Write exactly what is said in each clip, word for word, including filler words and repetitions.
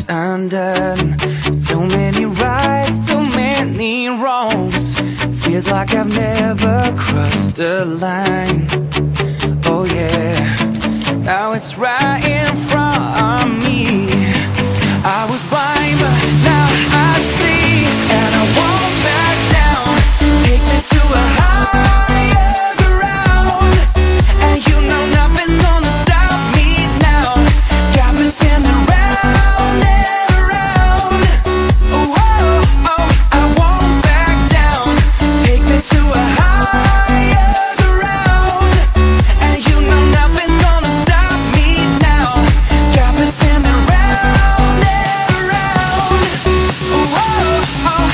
undone. So many rights, so many wrongs. Feels like I've never crossed the line. Oh yeah, now it's right in front of me. I was blind, but now I see, and I won't back down. Take me to a higher ground, and you know nothing's gonna stop me now. Got me standing round and around. Oh, oh, oh, I won't back down. Take me to a higher ground, and you know nothing's gonna stop me now. Got me standing round and around. Oh, oh, oh,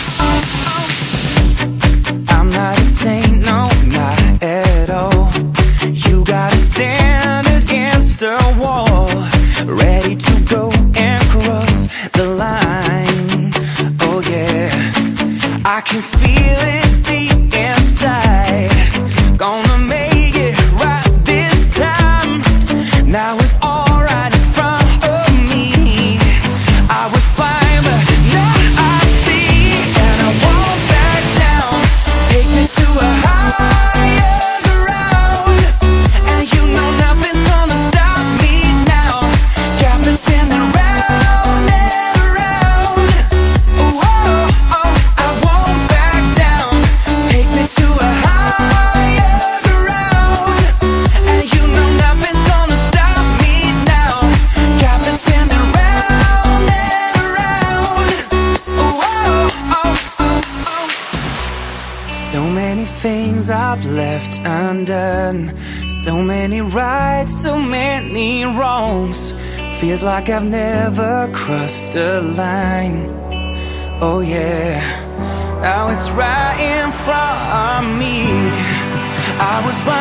oh. I'm not a saint, no, not at all. You gotta stand against the wall, ready to go and cross the line. Oh yeah, I can feel it deep inside. Gonna make it right this time. Now it's all right in front of me. I was blind, but now I see, and I won't back down. Take me to a higher ground, and you know nothing's gonna stop me now. Got me standing round and around. Oh, oh, oh, I won't back down. Take me to a higher ground, and you know nothing's gonna stop me now. Got me standing round and around. Oh, oh, oh, oh. So many things I've left undone. So many rights, so many wrongs. Feels like I've never crossed the line. Oh yeah, now it's right in front of me. I was